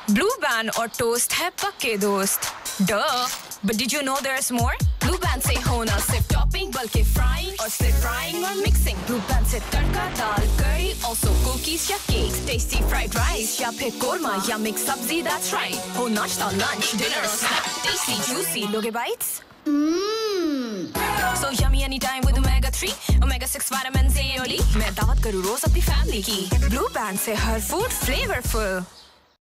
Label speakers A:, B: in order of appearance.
A: Blue Band और toast है पक्के दोस्त. Duh. But did you know there's more? Blue Band से हो ना सिर्फ topping बल्कि frying और सिर्फ frying और mixing. Blue Band से तड़का दाल curry, also cookies या cakes, tasty fried rice या फिर कोरमा या mixed सब्जी. That's right. हो नाश्ता, lunch, dinner, snack, tasty, juicy. लोगे bites? So yummy anytime with omega-3, omega-6 vitamins A only. मैं दावत करूँ रोज अपनी family की. Blue Band से हर food flavorful.